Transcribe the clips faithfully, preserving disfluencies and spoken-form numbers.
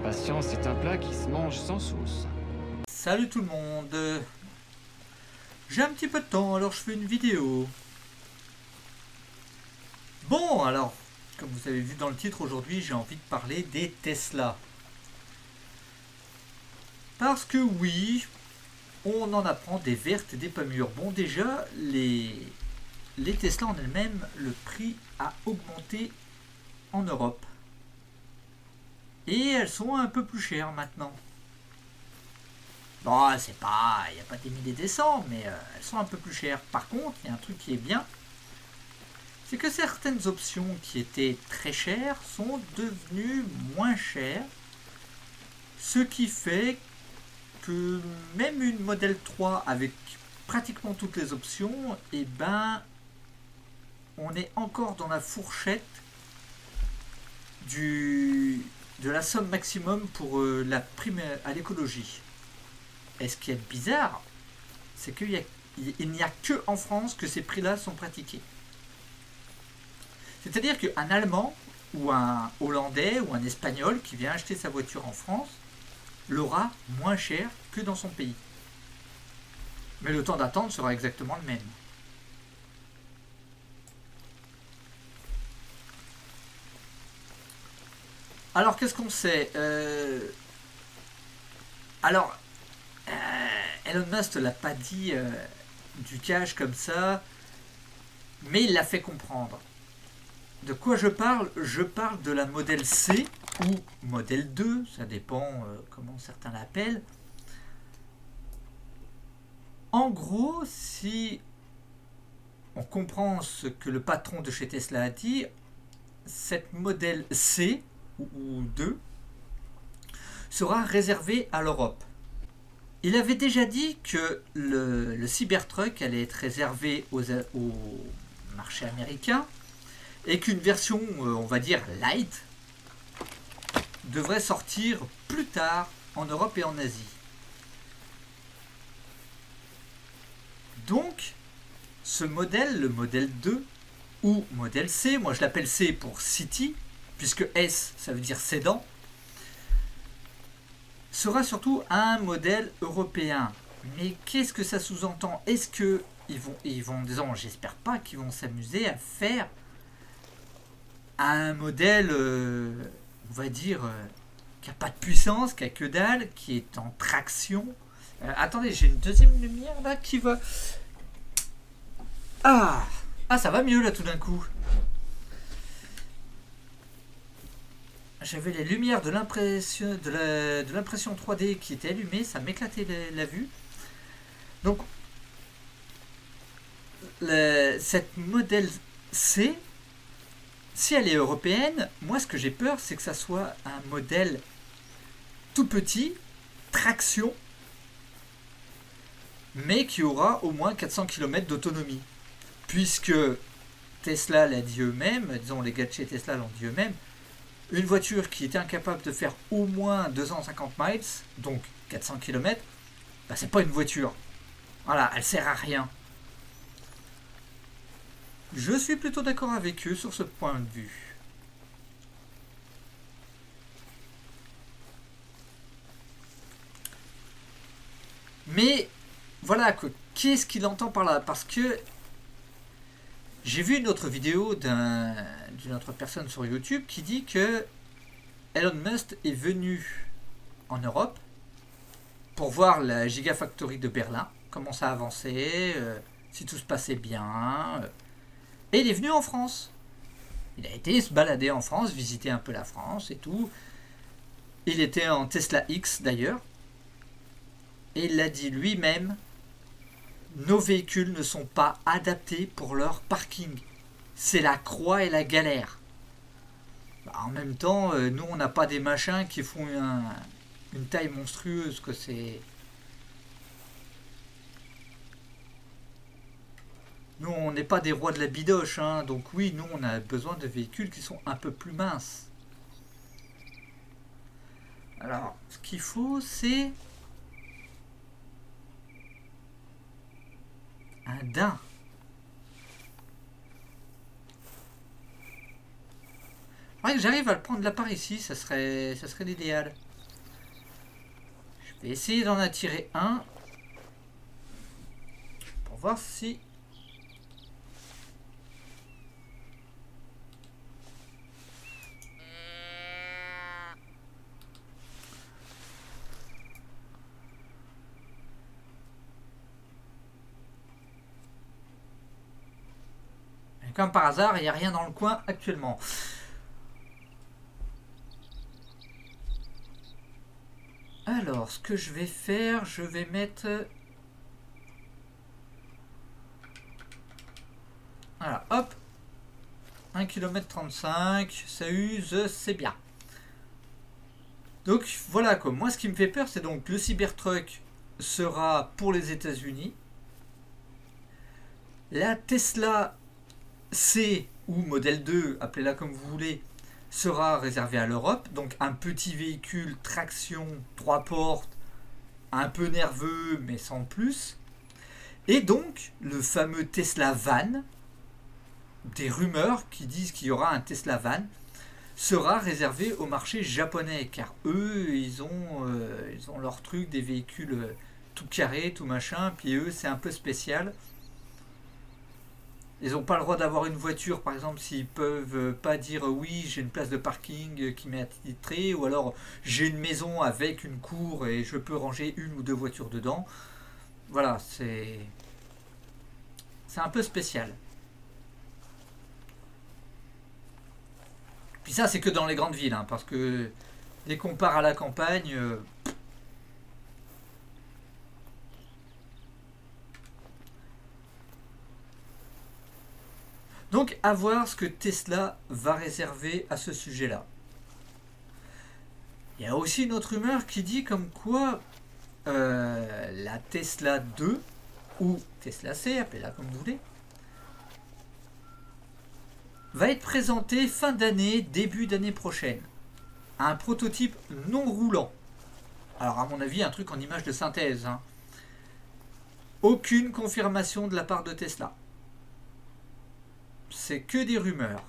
Patience est un plat qui se mange sans sauce. Salut tout le monde. J'ai un petit peu de temps, alors je fais une vidéo. Bon, alors, comme vous avez vu dans le titre, aujourd'hui, j'ai envie de parler des Tesla. Parce que oui, on en apprend des vertes et des pas mûres. Bon, déjà, les, les Tesla en elles-mêmes, le prix a augmenté en Europe. Et elles sont un peu plus chères maintenant. Bon, c'est pas, il n'y a pas des milliers des cents, mais euh, elles sont un peu plus chères. Par contre, il y a un truc qui est bien, c'est que certaines options qui étaient très chères sont devenues moins chères, ce qui fait que même une Model trois avec pratiquement toutes les options, eh ben, on est encore dans la fourchette du, de la somme maximum pour euh, la prime à l'écologie. Et ce qui est bizarre, c'est qu'il n'y a que en France que ces prix-là sont pratiqués. C'est-à-dire qu'un Allemand ou un Hollandais ou un Espagnol qui vient acheter sa voiture en France l'aura moins cher que dans son pays. Mais le temps d'attente sera exactement le même. Alors qu'est-ce qu'on sait euh... Alors, euh, Elon Musk ne l'a pas dit euh, du cash comme ça, mais il l'a fait comprendre. De quoi je parle? Je parle de la Model C ou Model deux, ça dépend euh, comment certains l'appellent. En gros, si on comprend ce que le patron de chez Tesla a dit, cette Model C ou deux sera réservée à l'Europe. Il avait déjà dit que le, le Cybertruck allait être réservé aux, au marché américain et qu'une version, on va dire, light, devrait sortir plus tard en Europe et en Asie. Donc, ce modèle, le modèle deux ou modèle C, moi je l'appelle C pour City, puisque S, ça veut dire sédan, sera surtout un modèle européen. Mais qu'est-ce que ça sous-entend? Est-ce que ils vont, ils vont, disons, j'espère pas qu'ils vont s'amuser à faire un modèle, euh, on va dire, euh, qui n'a pas de puissance, qui a que dalle, qui est en traction. Euh, attendez, j'ai une deuxième lumière là qui va... Ah, ah, ça va mieux là tout d'un coup. J'avais les lumières de l'impression de la, de l'impression trois D qui étaient allumées, ça m'éclatait la, la vue. Donc, le, cette modèle C, si elle est européenne, moi ce que j'ai peur, c'est que ça soit un modèle tout petit, traction, mais qui aura au moins quatre cents kilomètres d'autonomie. Puisque Tesla l'a dit eux-mêmes, disons les gars de chez Tesla l'ont dit eux-mêmes, une voiture qui est incapable de faire au moins deux cent cinquante miles, donc quatre cents kilomètres, bah c'est pas une voiture. Voilà, elle sert à rien. Je suis plutôt d'accord avec eux sur ce point de vue. Mais voilà, qu'est-ce qu'il entend par là? Parce que j'ai vu une autre vidéo d'un, d'une autre personne sur YouTube qui dit que Elon Musk est venu en Europe pour voir la Gigafactory de Berlin, comment ça avançait, euh, si tout se passait bien. Euh, et il est venu en France. Il a été se balader en France, visiter un peu la France et tout. Il était en Tesla X d'ailleurs. Et il l'a dit lui-même, nos véhicules ne sont pas adaptés pour leur parking. C'est la croix et la galère. Bah, en même temps, euh, nous on n'a pas des machins qui font un, une taille monstrueuse, que c'est... Nous on n'est pas des rois de la bidoche, hein, donc oui, nous on a besoin de véhicules qui sont un peu plus minces. Alors, ce qu'il faut, c'est... un daim. Ouais, que j'arrive à le prendre là par ici, ça serait, ça serait l'idéal. Je vais essayer d'en attirer un. Pour voir si... Et comme par hasard, il n'y a rien dans le coin actuellement. Alors, ce que je vais faire, je vais mettre... Voilà, hop. un kilomètre trente-cinq, ça use, c'est bien. Donc, voilà, comme moi, ce qui me fait peur, c'est donc le Cybertruck sera pour les États-Unis. La Tesla C, ou modèle deux, appelez-la comme vous voulez, sera réservé à l'Europe, donc un petit véhicule traction, trois portes, un peu nerveux mais sans plus. Et donc le fameux Tesla Van, des rumeurs qui disent qu'il y aura un Tesla Van, sera réservé au marché japonais, car eux ils ont, euh, ils ont leur truc des véhicules tout carrés, tout machin, puis eux c'est un peu spécial. Ils n'ont pas le droit d'avoir une voiture, par exemple, s'ils peuvent pas dire oui, j'ai une place de parking qui m'est attitrée, ou alors j'ai une maison avec une cour et je peux ranger une ou deux voitures dedans. Voilà, c'est c'est un peu spécial. Puis ça, c'est que dans les grandes villes, hein, parce que dès qu'on part à la campagne... Euh, Donc, à voir ce que Tesla va réserver à ce sujet-là. Il y a aussi une autre rumeur qui dit comme quoi euh, la Tesla deux, ou Tesla C, appelez-la comme vous voulez, va être présentée fin d'année, début d'année prochaine. Un prototype non roulant. Alors, à mon avis, un truc en image de synthèse. Hein. Aucune confirmation de la part de Tesla. C'est que des rumeurs.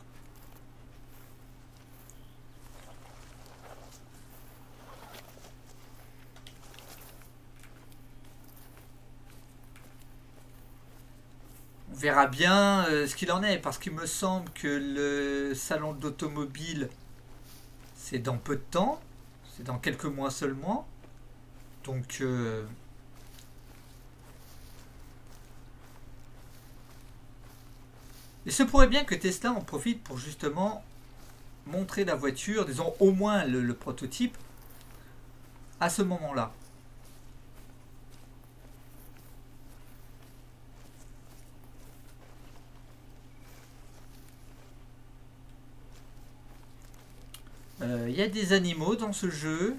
On verra bien euh, ce qu'il en est, parce qu'il me semble que le salon d'automobile, c'est dans peu de temps, c'est dans quelques mois seulement. Donc... Euh, il se pourrait bien que Tesla en profite pour justement montrer la voiture, disons au moins le, le prototype, à ce moment-là. Il euh, y a des animaux dans ce jeu.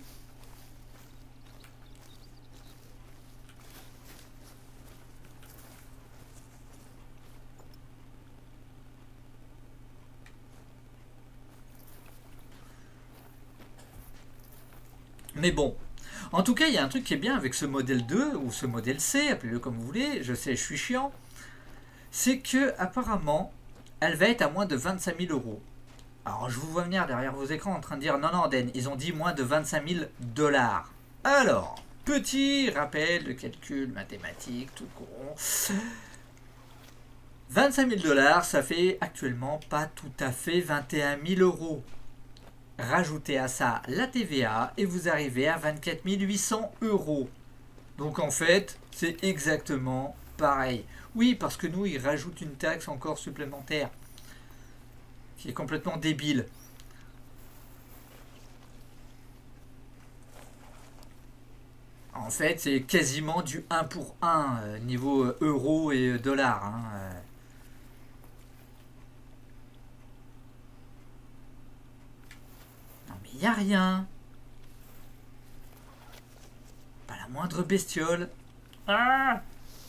Mais bon, en tout cas, il y a un truc qui est bien avec ce modèle deux ou ce modèle C, appelez-le comme vous voulez, je sais, je suis chiant, c'est que apparemment, elle va être à moins de vingt-cinq mille euros. Alors, je vous vois venir derrière vos écrans en train de dire non, non, Den, ils ont dit moins de vingt-cinq mille dollars. Alors, petit rappel de calcul mathématique, tout courant. vingt-cinq mille dollars, ça fait actuellement pas tout à fait vingt et un mille euros. Rajoutez à ça la T V A et vous arrivez à vingt-quatre mille huit cents euros. Donc en fait, c'est exactement pareil. Oui, parce que nous, ils rajoutent une taxe encore supplémentaire qui est complètement débile. En fait, c'est quasiment du un pour un euh, niveau euh, euro et euh, dollar. Hein, euh. Il n'y a rien. Pas la moindre bestiole. Ah!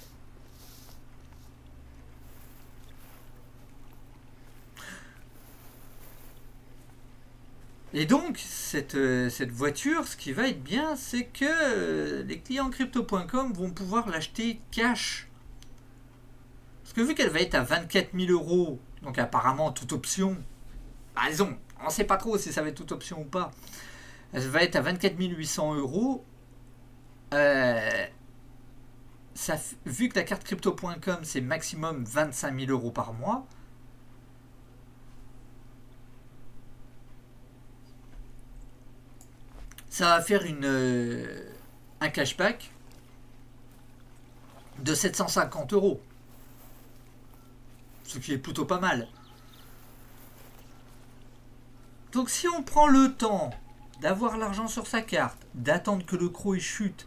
Et donc, cette, cette voiture, ce qui va être bien, c'est que les clients crypto point com vont pouvoir l'acheter cash. Parce que vu qu'elle va être à vingt-quatre mille euros, donc apparemment toute option, bah, disons, on ne sait pas trop si ça va être toute option ou pas. Elle va être à vingt-quatre mille huit cents euros. euh, ça, vu que la carte crypto point com c'est maximum vingt-cinq mille euros par mois, ça va faire une, euh, un cashback de sept cent cinquante euros. Ce qui est plutôt pas mal. Donc si on prend le temps d'avoir l'argent sur sa carte, d'attendre que le croc il chute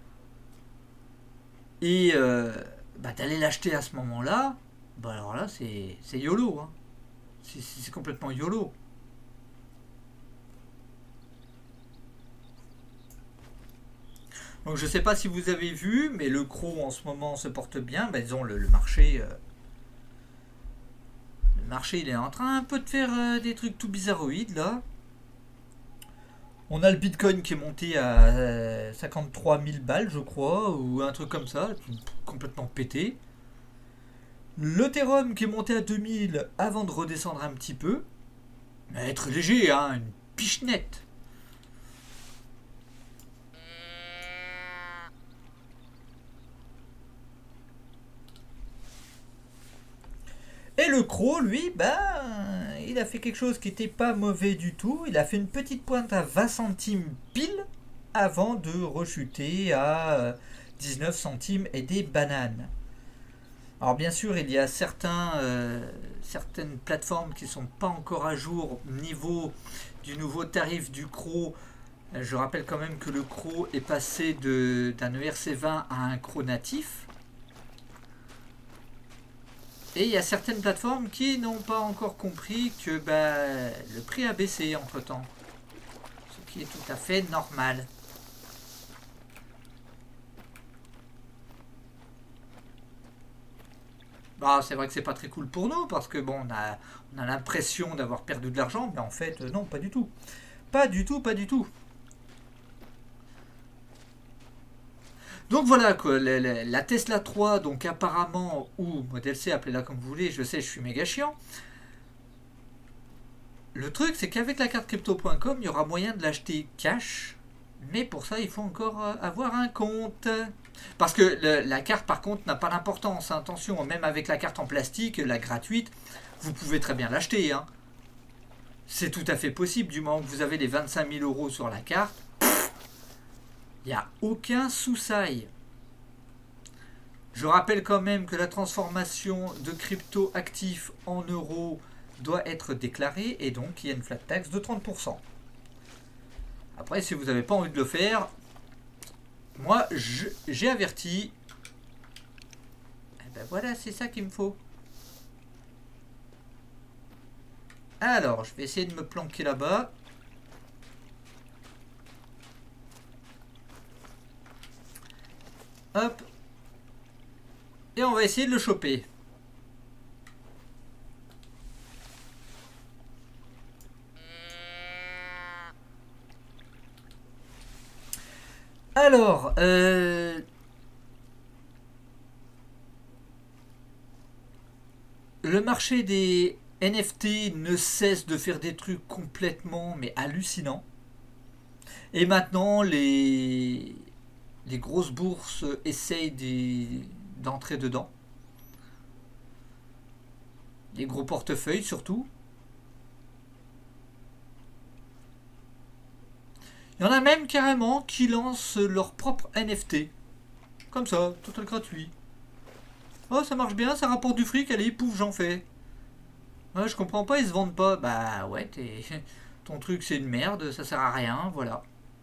et euh, bah, d'aller l'acheter à ce moment-là, bah alors là c'est YOLO. Hein. C'est complètement YOLO. Donc je sais pas si vous avez vu, mais le croc en ce moment se porte bien. Bah, disons le, le marché... Euh, le marché il est en train un peu de faire euh, des trucs tout bizarroïdes là. On a le Bitcoin qui est monté à euh, cinquante-trois mille balles, je crois, ou un truc comme ça, complètement pété. L'Ethereum qui est monté à deux mille avant de redescendre un petit peu. Mais être léger, hein, une pichenette. Et le croc, lui, ben, il a fait quelque chose qui n'était pas mauvais du tout. Il a fait une petite pointe à vingt centimes pile avant de rechuter à dix-neuf centimes et des bananes. Alors bien sûr, il y a certains, euh, certaines plateformes qui ne sont pas encore à jour au niveau du nouveau tarif du croc. Je rappelle quand même que le croc est passé d'un E R C vingt à un croc natif. Et il y a certaines plateformes qui n'ont pas encore compris que bah, le prix a baissé entre temps. Ce qui est tout à fait normal. Bah, c'est vrai que c'est pas très cool pour nous parce que bon, on a, on a l'impression d'avoir perdu de l'argent, mais en fait, non, pas du tout. Pas du tout, pas du tout. Donc voilà quoi, la, la, la Tesla trois, donc apparemment, ou modèle C, appelez-la comme vous voulez, je sais, je suis méga chiant. Le truc, c'est qu'avec la carte crypto point com, il y aura moyen de l'acheter cash, mais pour ça, il faut encore avoir un compte. Parce que le, la carte, par contre, n'a pas d'importance. Hein. Attention, même avec la carte en plastique, la gratuite, vous pouvez très bien l'acheter. Hein. C'est tout à fait possible, du moment que vous avez les vingt-cinq mille euros sur la carte. Il n'y a aucun sous-sail. Je rappelle quand même que la transformation de crypto actifs en euros doit être déclarée et donc il y a une flat tax de trente pour cent. Après, si vous n'avez pas envie de le faire, moi j'ai averti. Et ben voilà, c'est ça qu'il me faut. Alors, je vais essayer de me planquer là-bas. Hop. Et on va essayer de le choper. Alors, euh, le marché des N F T ne cesse de faire des trucs complètement mais hallucinants. Et maintenant, les... les grosses bourses essayent d'entrer dedans. Les gros portefeuilles surtout. Il y en a même carrément qui lancent leur propre N F T. Comme ça, total gratuit. Oh, ça marche bien, ça rapporte du fric, allez, pouf, j'en fais. Ouais, je comprends pas, ils se vendent pas. Bah ouais, ton truc c'est une merde, ça sert à rien, voilà.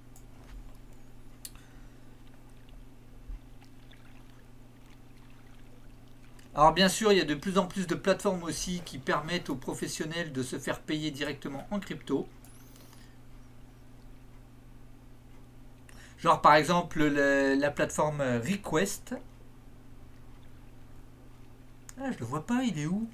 Alors bien sûr, il y a de plus en plus de plateformes aussi qui permettent aux professionnels de se faire payer directement en crypto. Genre par exemple la, la plateforme Request. Ah, je le vois pas, il est où?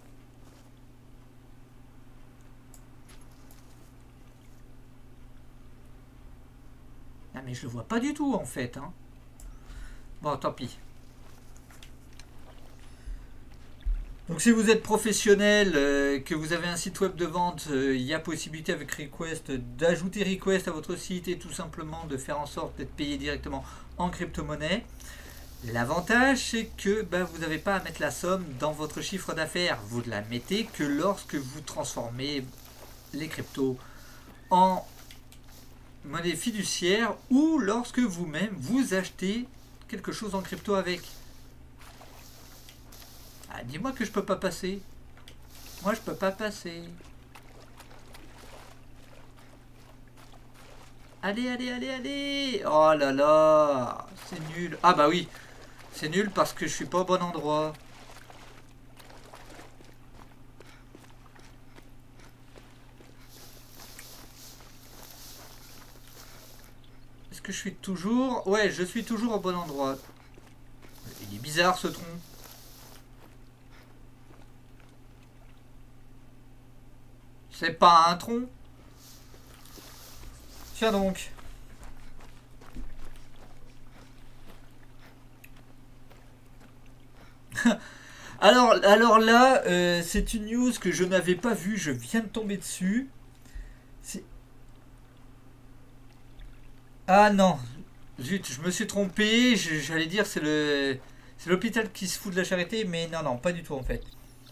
Ah mais je le vois pas du tout en fait. Hein. Bon, tant pis. Donc si vous êtes professionnel, euh, que vous avez un site web de vente, euh, il y a possibilité avec Request d'ajouter Request à votre site et tout simplement de faire en sorte d'être payé directement en crypto-monnaie. L'avantage, c'est que ben, vous n'avez pas à mettre la somme dans votre chiffre d'affaires. Vous ne la mettez que lorsque vous transformez les cryptos en monnaie fiduciaire ou lorsque vous-même vous achetez quelque chose en crypto avec. Ah, dis-moi que je peux pas passer. Moi, je peux pas passer. Allez, allez, allez, allez. Oh là là, c'est nul. Ah bah oui, c'est nul parce que je suis pas au bon endroit. Est-ce que je suis toujours... Ouais, je suis toujours au bon endroit. Il est bizarre ce tronc. C'est pas un tronc. Tiens donc. alors, alors là, euh, c'est une news que je n'avais pas vue. Je viens de tomber dessus. Ah non. Zut, je me suis trompé. J'allais dire c'est le... C'est l'hôpital qui se fout de la charité. Mais non, non, pas du tout en fait.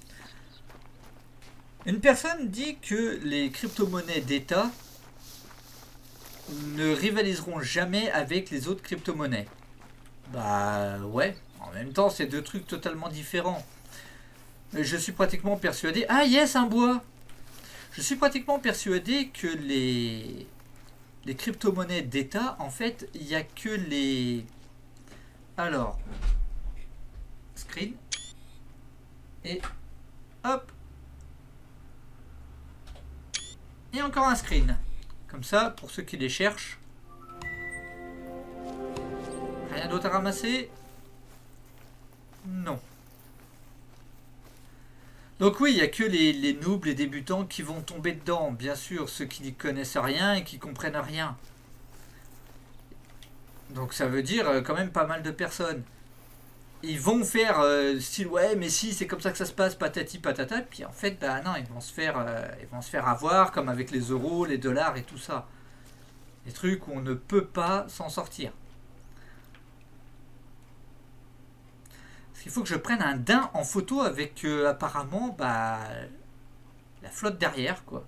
Une personne dit que les crypto-monnaies d'État ne rivaliseront jamais avec les autres crypto-monnaies. Bah ouais, en même temps c'est deux trucs totalement différents. Je suis pratiquement persuadé... Ah yes, un bois. Je suis pratiquement persuadé que les, les crypto-monnaies d'État, en fait, il n'y a que les... Alors, screen. Et hop. Et encore un screen. Comme ça, pour ceux qui les cherchent. Rien d'autre à ramasser? Non. Donc oui, il n'y a que les, les noobs, les débutants qui vont tomber dedans. Bien sûr, ceux qui n'y connaissent rien et qui comprennent rien. Donc ça veut dire euh, quand même pas mal de personnes. Ils vont faire euh, style ouais mais si c'est comme ça que ça se passe patati patata, puis en fait bah non, ils vont se faire euh, ils vont se faire avoir comme avec les euros, les dollars et tout ça. Des trucs où on ne peut pas s'en sortir. Parce qu'il faut que je prenne un daim en photo avec euh, apparemment bah la flotte derrière quoi.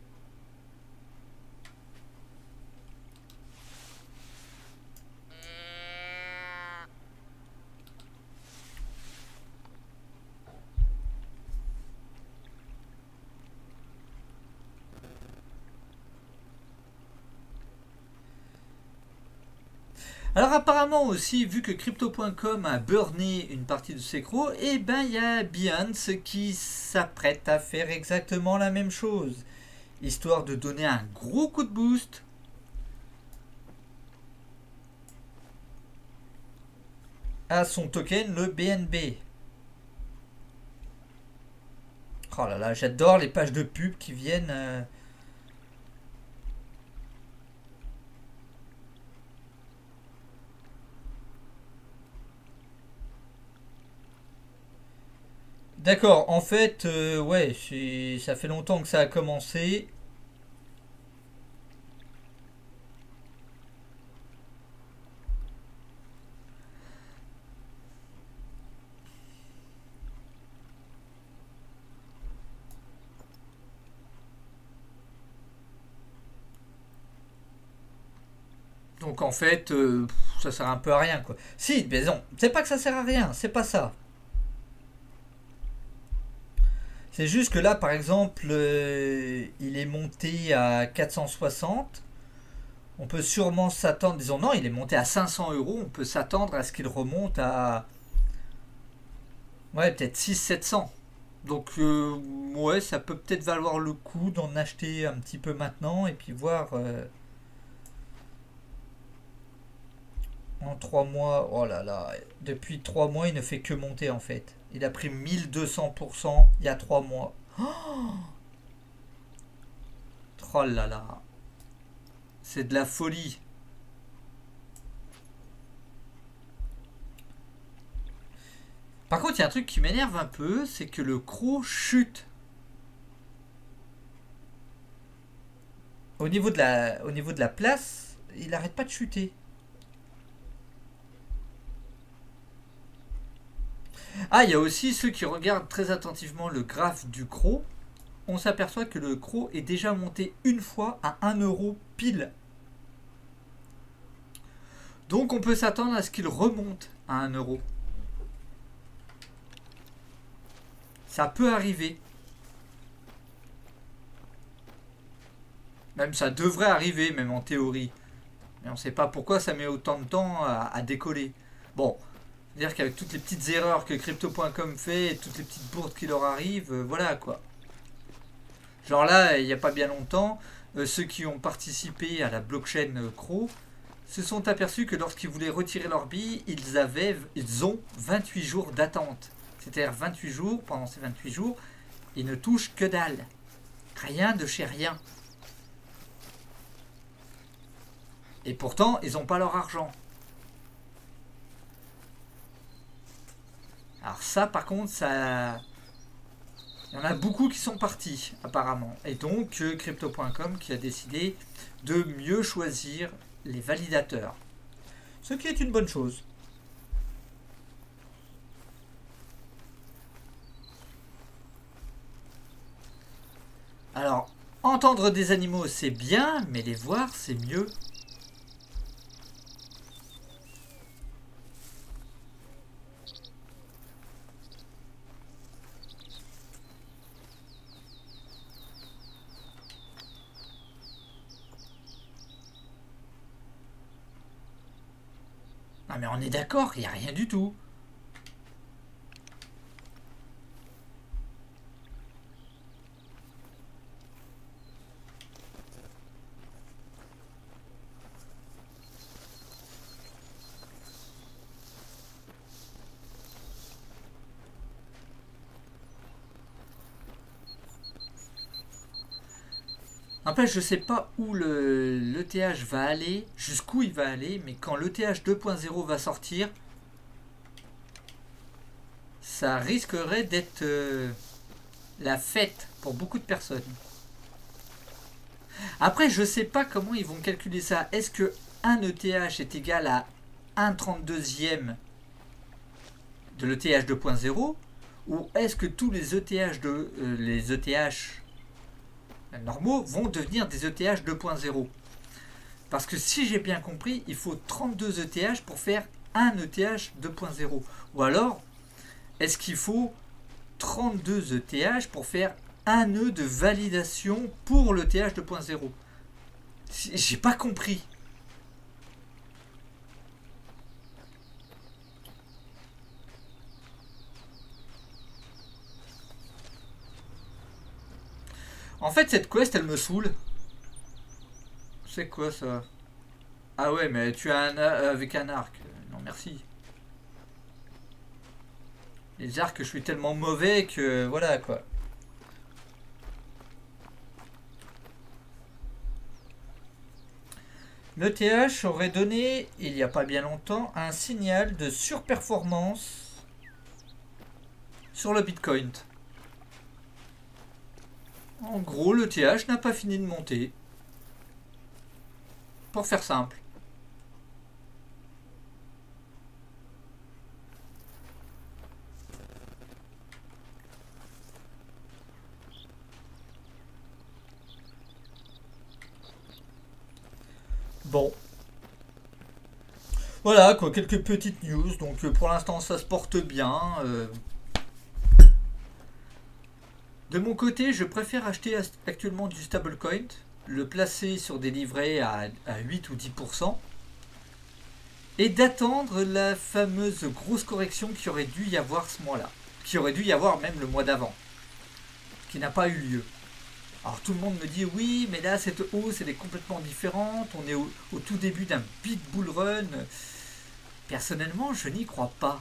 Alors apparemment aussi, vu que crypto point com a burné une partie de ses crocs, et ben il y a Binance qui s'apprête à faire exactement la même chose, histoire de donner un gros coup de boost à son token, le B N B. Oh là là, j'adore les pages de pub qui viennent... Euh D'accord, en fait, euh, ouais, ça fait longtemps que ça a commencé. Donc en fait, euh, ça sert un peu à rien quoi. Si, mais non, c'est pas que ça sert à rien, c'est pas ça. C'est juste que là, par exemple, euh, il est monté à quatre cent soixante. On peut sûrement s'attendre, disons non, il est monté à cinq cents euros. On peut s'attendre à ce qu'il remonte à... Ouais, peut-être six cents sept cents. Donc, euh, ouais, ça peut peut-être valoir le coup d'en acheter un petit peu maintenant et puis voir... Euh, en trois mois, oh là là, depuis trois mois, il ne fait que monter en fait. Il a pris mille deux cents pour cent il y a trois mois. Oh, oh là là. C'est de la folie. Par contre, il y a un truc qui m'énerve un peu, c'est que le croc chute. Au niveau de la, au niveau de la place, il n'arrête pas de chuter. Ah, il y a aussi ceux qui regardent très attentivement le graphe du croc. On s'aperçoit que le croc est déjà monté une fois à un euro pile. Donc on peut s'attendre à ce qu'il remonte à un euro. Ça peut arriver. Même ça devrait arriver, même en théorie. Mais on ne sait pas pourquoi ça met autant de temps à, à décoller. Bon, c'est-à-dire qu'avec toutes les petites erreurs que crypto point com fait et toutes les petites bourdes qui leur arrivent, euh, voilà quoi. Genre là, il n'y a pas bien longtemps, euh, ceux qui ont participé à la blockchain euh, Crow se sont aperçus que lorsqu'ils voulaient retirer leur bille, ils, avaient, ils ont vingt-huit jours d'attente. C'est-à-dire vingt-huit jours, pendant ces vingt-huit jours, ils ne touchent que dalle. Rien de chez rien. Et pourtant, ils n'ont pas leur argent. Alors ça, par contre, ça... Il y en a beaucoup qui sont partis, apparemment. Et donc, euh, crypto point com qui a décidé de mieux choisir les validateurs. Ce qui est une bonne chose. Alors, entendre des animaux, c'est bien, mais les voir, c'est mieux. Ah mais on est d'accord, il n'y a rien du tout. Après, je sais pas où le l'E T H va aller, jusqu'où il va aller, mais quand l'E T H deux point zéro va sortir, ça risquerait d'être euh, la fête pour beaucoup de personnes. Après, je sais pas comment ils vont calculer ça. Est-ce que un E T H est égal à un trente-deuxième de l'E T H deux point zéro, ou est-ce que tous les E T H de euh, les E T H normaux vont devenir des E T H deux point zéro? Parce que si j'ai bien compris, il faut trente-deux E T H pour faire un E T H deux point zéro. Ou alors, est-ce qu'il faut trente-deux E T H pour faire un nœud de validation pour l'E T H deux point zéro? J'ai pas compris. En fait, cette quest, elle me saoule. C'est quoi ça? Ah ouais, mais tu as un a- avec un arc. Non, merci. Les arcs, je suis tellement mauvais que voilà quoi. L'E T H aurait donné, il n'y a pas bien longtemps, un signal de surperformance sur le Bitcoin. En gros, l'E T H n'a pas fini de monter. Pour faire simple. Bon. Voilà, quoi, quelques petites news. Donc euh, pour l'instant, ça se porte bien. Euh, De mon côté, je préfère acheter actuellement du stablecoin, le placer sur des livrets à, à huit ou dix pour cent et d'attendre la fameuse grosse correction qui aurait dû y avoir ce mois-là, qui aurait dû y avoir même le mois d'avant, qui n'a pas eu lieu. Alors tout le monde me dit oui, mais là cette hausse elle est complètement différente, on est au, au tout début d'un big bull run. Personnellement, je n'y crois pas.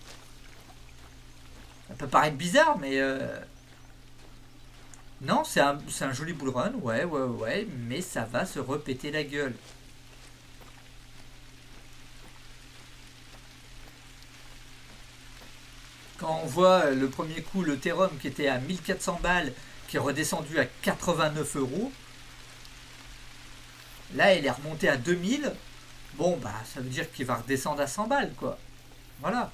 Ça peut paraître bizarre, mais euh, non, c'est un, c'est un joli bull run, ouais, ouais, ouais, mais ça va se repéter la gueule. Quand on voit le premier coup l'Ethereum qui était à mille quatre cents balles, qui est redescendu à quatre-vingt-neuf euros, là il est remonté à deux mille, bon bah ça veut dire qu'il va redescendre à cent balles quoi. Voilà.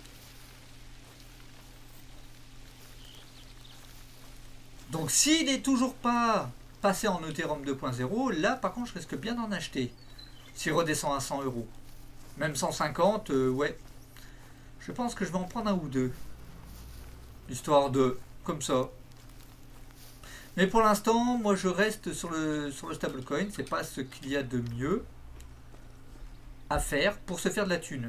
Donc s'il n'est toujours pas passé en Ethereum deux point zéro, là par contre je risque bien d'en acheter. S'il redescend à cent euros. Même cent cinquante, euh, ouais. Je pense que je vais en prendre un ou deux. Histoire de... comme ça. Mais pour l'instant, moi je reste sur le, sur le stablecoin. C'est pas ce qu'il y a de mieux à faire pour se faire de la thune.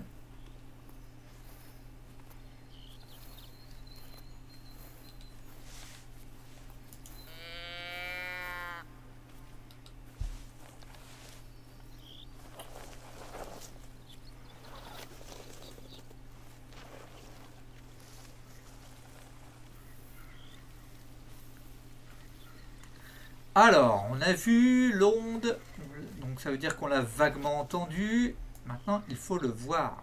Alors, on a vu l'onde, donc ça veut dire qu'on l'a vaguement entendu. Maintenant, il faut le voir.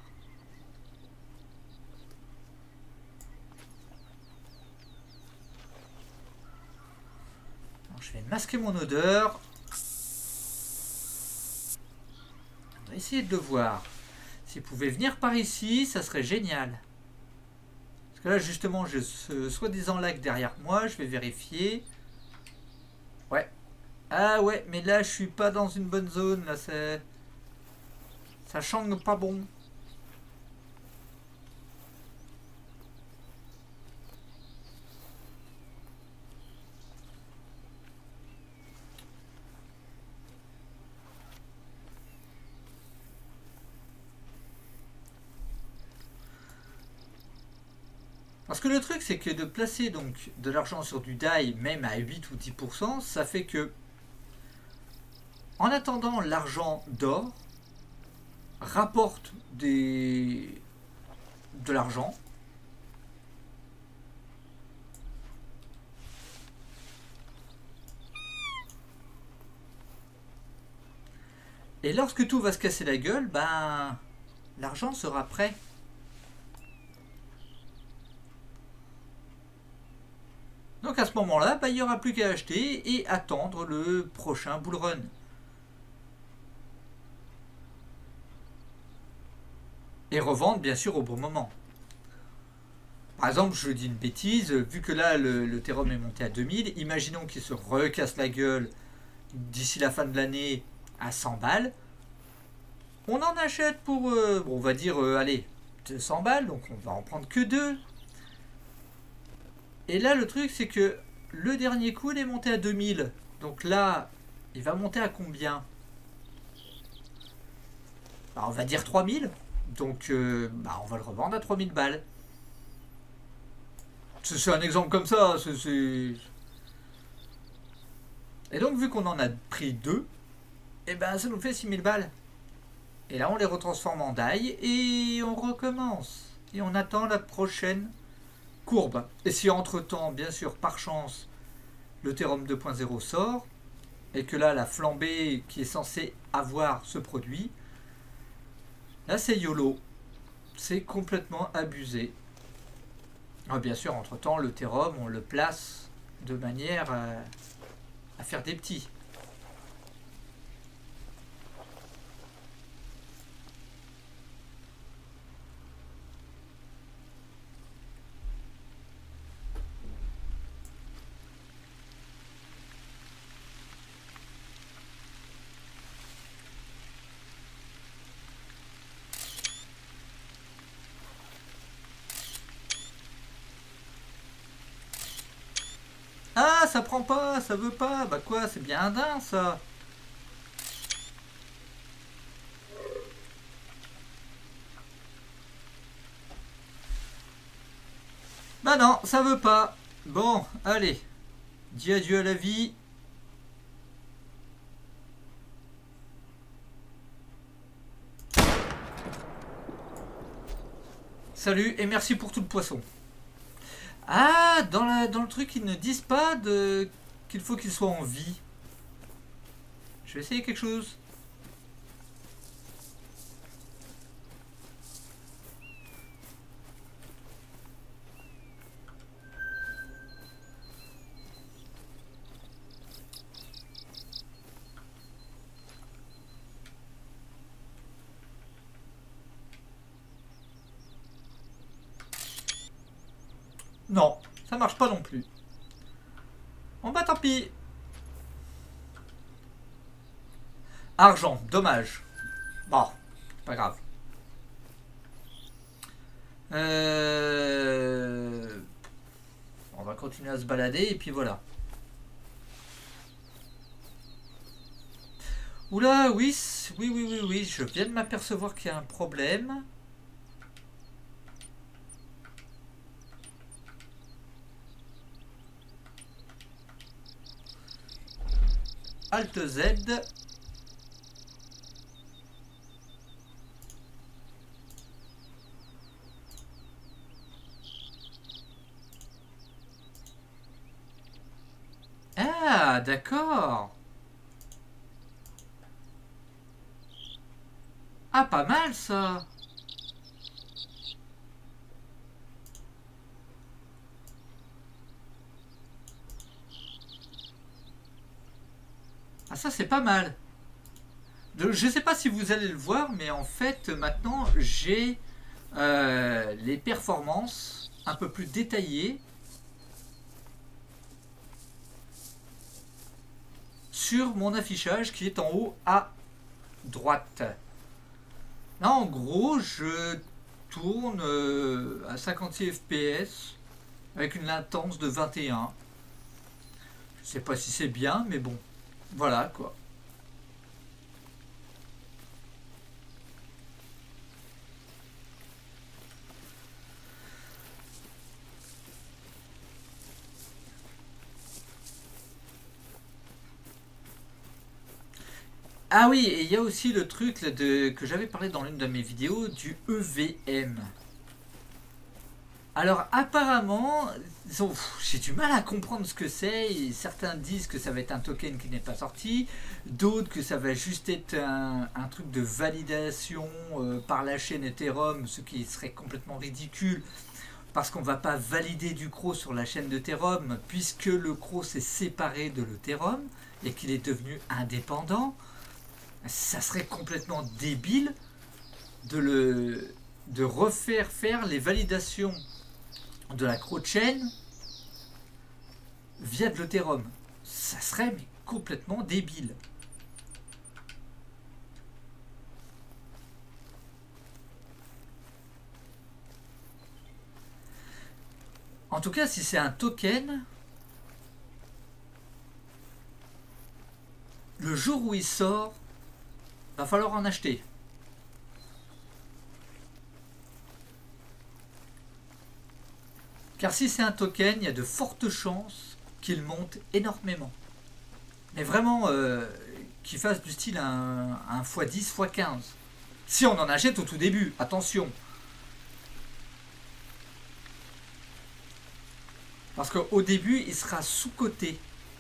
Alors, je vais masquer mon odeur. On va essayer de le voir. S'il pouvait venir par ici, ça serait génial. Parce que là, justement, j'ai ce soi-disant lac derrière moi. Je vais vérifier. Ouais. Ah ouais, mais là je suis pas dans une bonne zone, là c'est... ça change pas bon. Parce que le truc c'est que de placer donc de l'argent sur du D A I, même à huit ou dix pour cent, ça fait que en attendant, l'argent d'or rapporte des... de l'argent. Et lorsque tout va se casser la gueule, ben l'argent sera prêt. Donc à ce moment-là, ben, il n'y aura plus qu'à acheter et attendre le prochain bull run. Et revendre bien sûr au bon moment. Par exemple, je dis une bêtise, vu que là le, le Ethereum est monté à deux mille, imaginons qu'il se recasse la gueule d'ici la fin de l'année à cent balles. On en achète pour, euh, bon, on va dire, euh, allez, deux cents balles, donc on va en prendre que deux. Et là le truc c'est que le dernier coup il est monté à deux mille. Donc là, il va monter à combien? Bah, on va dire trois mille. Donc, euh, bah, on va le revendre à trois mille balles. C'est un exemple comme ça. C est, c est... Et donc, vu qu'on en a pris deux, et ben ça nous fait six mille balles. Et là, on les retransforme en D A I et on recommence. Et on attend la prochaine courbe. Et si entre-temps, bien sûr, par chance, l'Ethereum deux point zéro sort, et que là, la flambée qui est censée avoir ce produit, là, c'est YOLO. C'est complètement abusé. Ah, bien sûr, entre-temps, l'Ethereum, on le place de manière à, à faire des petits. Ah, ça prend pas, ça veut pas. Bah quoi, c'est bien dingue ça. Bah non, ça veut pas. Bon, allez. Dis adieu à la vie. Salut et merci pour tout le poisson. Ah, dans, la, dans le truc, ils ne disent pas de qu'il faut qu'il soit en vie. Je vais essayer quelque chose. Non, ça marche pas non plus. Bon bah tant pis. Argent, dommage. Bon, pas grave. Euh... On va continuer à se balader et puis voilà. Oula, oui, oui, oui, oui, oui, je viens de m'apercevoir qu'il y a un problème. Alt Z. Ah, d'accord. Ah, pas mal ça. Ah, ça c'est pas mal. De- je sais pas si vous allez le voir, mais en fait maintenant j'ai euh, les performances un peu plus détaillées sur mon affichage qui est en haut à droite. Là en gros je tourne euh, à cinquante-six F P S avec une latence de vingt et un. Je sais pas si c'est bien, mais bon, voilà quoi. Ah oui, et il y a aussi le truc là, de, que j'avais parlé dans l'une de mes vidéos du E V M. Alors apparemment, j'ai du mal à comprendre ce que c'est. Certains disent que ça va être un token qui n'est pas sorti, d'autres que ça va juste être un, un truc de validation euh, par la chaîne Ethereum, ce qui serait complètement ridicule parce qu'on ne va pas valider du C R O sur la chaîne d'Ethereum puisque le C R O s'est séparé de l'Ethereum et qu'il est devenu indépendant. Ça serait complètement débile de, le, de refaire faire les validations de la crochain via de l'Ethereum. Ça serait mais complètement débile. En tout cas, si c'est un token, le jour où il sort, va falloir en acheter. Car si c'est un token, il y a de fortes chances qu'il monte énormément. Mais vraiment, euh, qu'il fasse du style un, un fois dix, fois quinze. Si on en achète au tout début, attention. Parce qu'au début, il sera sous-coté.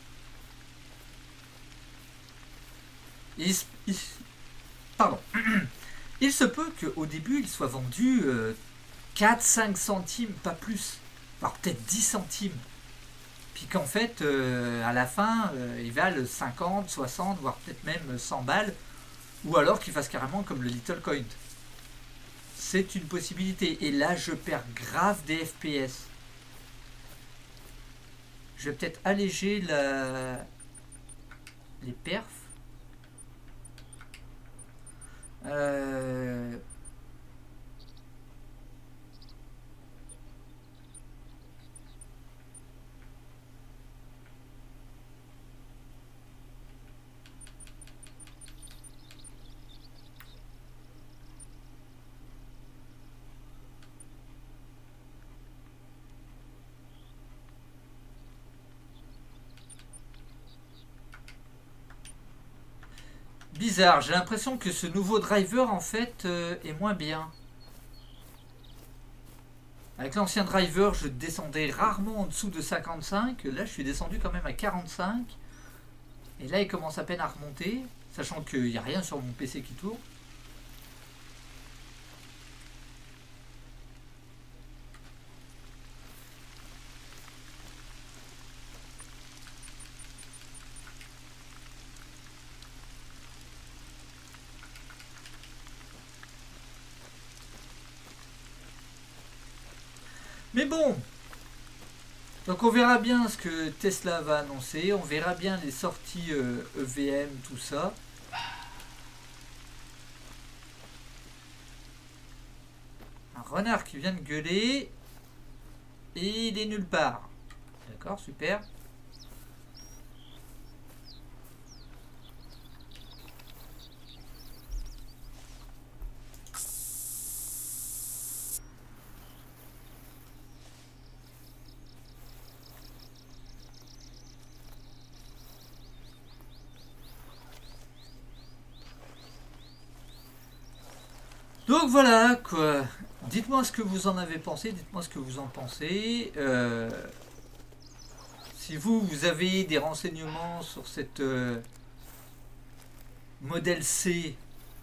Il, il, pardon. Il se peut qu'au début, il soit vendu euh, quatre à cinq centimes, pas plus. Alors peut-être dix centimes. Puis qu'en fait, euh, à la fin, euh, ils valent cinquante, soixante, voire peut-être même cent balles. Ou alors qu'ils fassent carrément comme le Little Coin. C'est une possibilité. Et là, je perds grave des F P S. Je vais peut-être alléger la... les perfs. Euh... Bizarre, j'ai l'impression que ce nouveau driver en fait euh, est moins bien. Avec l'ancien driver, je descendais rarement en dessous de cinquante-cinq. Là, je suis descendu quand même à quarante-cinq. Et là, il commence à peine à remonter, sachant qu'il n'y a rien sur mon P C qui tourne. Mais bon, Donc on verra bien ce que Tesla va annoncer, on verra bien les sorties euh, E V M, tout ça. Un renard qui vient de gueuler et il est nulle part. D'accord, super. Donc voilà quoi, dites-moi ce que vous en avez pensé, dites-moi ce que vous en pensez. Euh, si vous, vous avez des renseignements sur cette euh, modèle C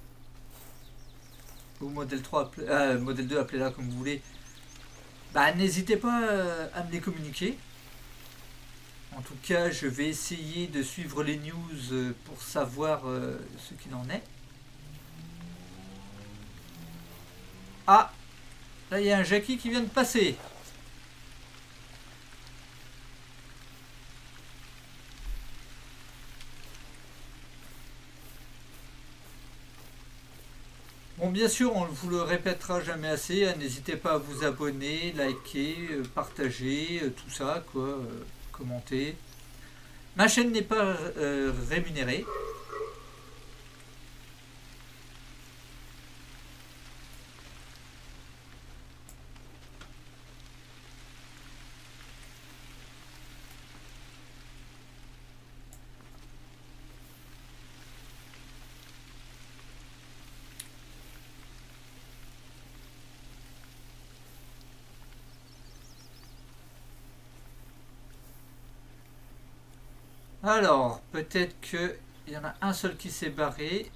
ou modèle trois, euh, modèle deux, appelez-la comme vous voulez, bah, n'hésitez pas euh, à me les communiquer. En tout cas, je vais essayer de suivre les news pour savoir euh, ce qu'il en est. Ah, là il y a un Jackie qui vient de passer. Bon, bien sûr, on vous le répétera jamais assez. Hein, n'hésitez pas à vous abonner, liker, euh, partager, euh, tout ça, quoi, euh, commenter. Ma chaîne n'est pas euh, rémunérée. Alors, peut-être qu'il y en a un seul qui s'est barré.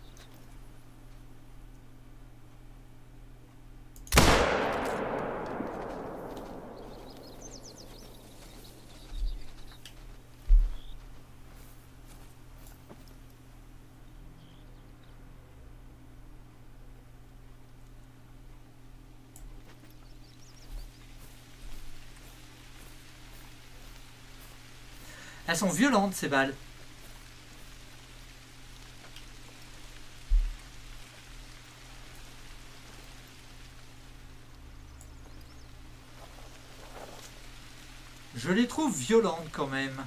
Elles sont violentes ces balles. Je les trouve violentes quand même.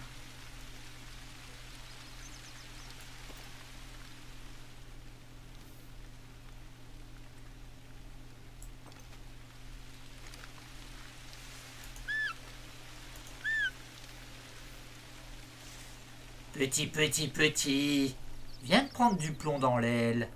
Petit, petit, petit, viens de prendre du plomb dans l'aile.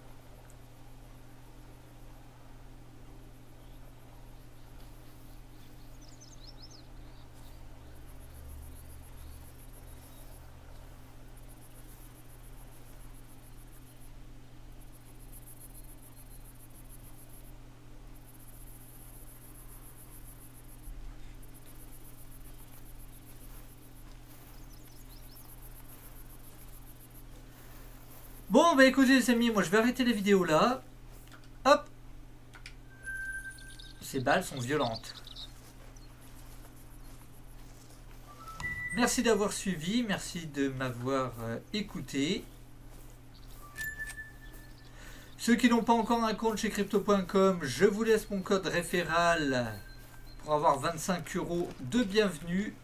Bon, bah écoutez les amis, moi je vais arrêter la vidéo là. Hop. Ces balles sont violentes. Merci d'avoir suivi, merci de m'avoir euh, écouté. Ceux qui n'ont pas encore un compte chez crypto point com, je vous laisse mon code référal pour avoir vingt-cinq euros de bienvenue.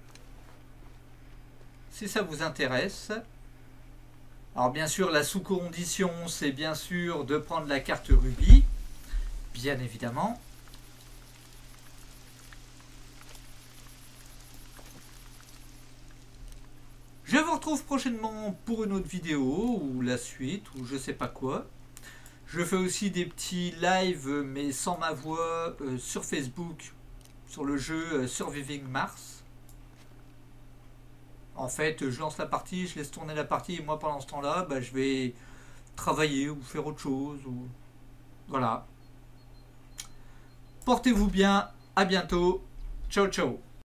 Si ça vous intéresse. Alors bien sûr, la sous-condition, c'est bien sûr de prendre la carte Ruby, bien évidemment. Je vous retrouve prochainement pour une autre vidéo, ou la suite, ou je sais pas quoi. Je fais aussi des petits lives, mais sans ma voix, euh, sur Facebook, sur le jeu euh, Surviving Mars. En fait, je lance la partie, je laisse tourner la partie, et moi pendant ce temps-là, bah, je vais travailler ou faire autre chose. Ou... Voilà. Portez-vous bien, à bientôt. Ciao, ciao.